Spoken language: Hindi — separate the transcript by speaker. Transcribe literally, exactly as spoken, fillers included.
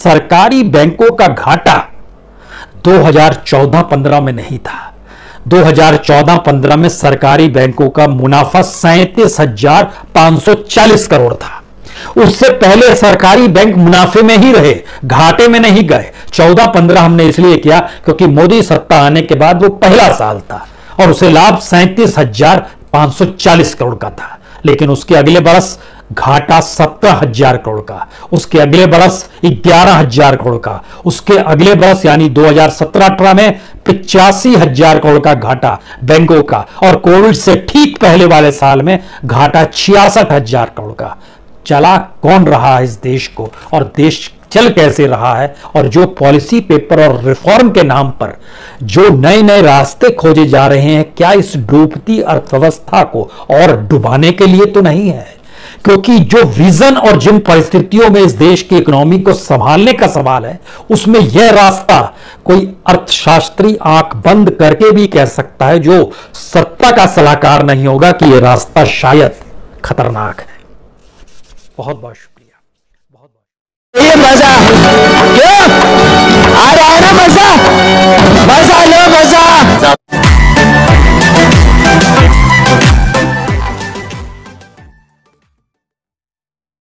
Speaker 1: सरकारी बैंकों का घाटा दो हज़ार चौदह पंद्रह में नहीं था। दो हज़ार चौदह पंद्रह में सरकारी बैंकों का मुनाफा सैंतीस हजार पांच सौ चालीस करोड़ था। उससे पहले सरकारी बैंक मुनाफे में ही रहे, घाटे में नहीं गए। चौदह पंद्रह हमने इसलिए किया क्योंकि मोदी सत्ता आने के बाद वो पहला साल था और उसे लाभ सैंतीस हजार पांच सौ चालीस करोड़ का था। लेकिन उसके अगले बरस घाटा सत्रह हजार करोड़ का, उसके अगले बरस ग्यारह हजार करोड़ का, उसके अगले बरस यानी दो हज़ार सत्रह अठारह में पिचासी हजार करोड़ का घाटा बैंकों का, और कोविड से ठीक पहले वाले साल में घाटा छियासठ हजार करोड़ का। चला कौन रहा है इस देश को, और देश चल कैसे रहा है, और जो पॉलिसी पेपर और रिफॉर्म के नाम पर जो नए नए रास्ते खोजे जा रहे हैं, क्या इस डूबती अर्थव्यवस्था को और डुबाने के लिए तो नहीं है? क्योंकि जो विजन और जिन परिस्थितियों में इस देश की इकोनॉमी को संभालने का सवाल है, उसमें यह रास्ता कोई अर्थशास्त्री आंख बंद करके भी कह सकता है, जो सत्ता का सलाहकार नहीं होगा, कि यह रास्ता शायद खतरनाक है। बहुत बहुत शुक्रिया। बहुत बहुत
Speaker 2: ये मजा क्यों आ रहा है ना, मजा मजा लो मजा।